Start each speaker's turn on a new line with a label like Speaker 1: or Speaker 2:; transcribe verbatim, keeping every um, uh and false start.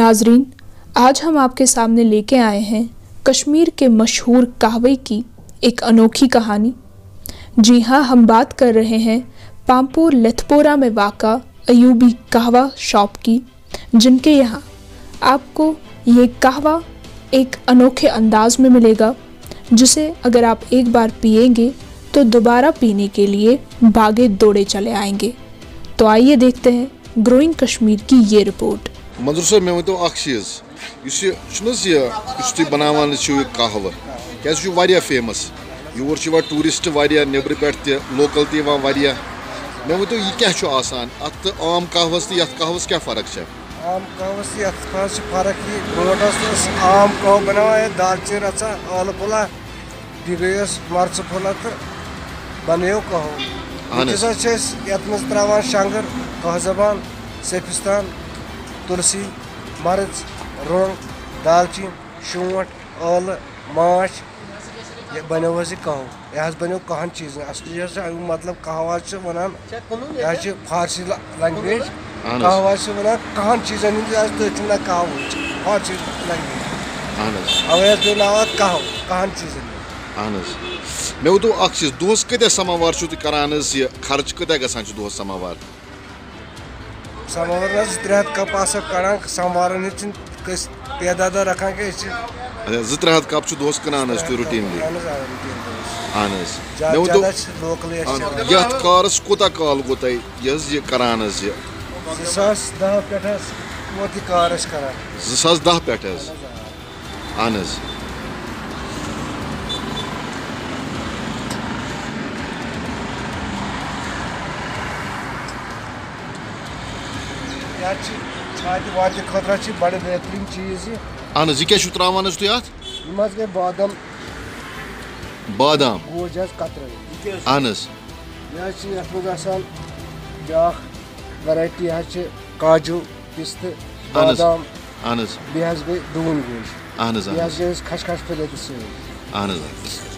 Speaker 1: नाजरीन, आज हम आपके सामने लेके आए हैं कश्मीर के मशहूर कहवे की एक अनोखी कहानी। जी हाँ, हम बात कर रहे हैं पामपुर लेथपोरा में वाक़ा अयूबी कहवा शॉप की, जिनके यहाँ आपको ये कहवा एक अनोखे अंदाज में मिलेगा, जिसे अगर आप एक बार पिएंगे तो दोबारा पीने के लिए भागे दौड़े चले आएंगे। तो आइए देखते हैं ग्रोइंग कश्मीर की ये रिपोर्ट।
Speaker 2: मंजूर साहब, मैं वो अख चीज तुम बनावान कहवा क्या फेमस योर टूरिस्ट नबर पे लोकल तवान मैं वो यह क्या अत आम कहवस तो यथ कहवस क्या फर्क है?
Speaker 3: आम कहवस यथ फर्क ब्रोह आम कह बनावा दालचीन रचा आल फुला बिगस मर्च फुला तो बनो कहो ये मज त्रावान शंगर कह जबान सफिस्तान तुलसी मर्च रोंग दालचीन शोट आल माछ ये बनो कहो यह बनो कहन चीज असली मतलब कहवा वनान यह फारसी लैंग्वेज कहवा वनान कहन चीजन हंद कहव फारसी लैंग्वेज अवे पे नाव कह कहन चीजन।
Speaker 2: मे वो अख चीज दोस कत समावार करान यह खर्च कत ग दोस समावार
Speaker 3: समावार त्रे हथ कप कड़ान समावारन पैदाद रखान क्या
Speaker 2: जो त्रे हथ कप दोस कनान रूटीनली कारस कोता काल गो तुम करान
Speaker 3: सास दह पे वो कार
Speaker 2: सास दह पे अहन
Speaker 3: वात खतरा बड़े बेहतरीन चीज
Speaker 2: अहन यह क्या त्रावान तुम अत
Speaker 3: गई बादाम
Speaker 2: बादाम
Speaker 3: गोज कतर
Speaker 2: अहन
Speaker 3: यह ब्या वैरायटी काजू पिस्त बादाम
Speaker 2: अहन
Speaker 3: बे गई डून गोज
Speaker 2: अहन
Speaker 3: बे खशखश फलित
Speaker 2: अहन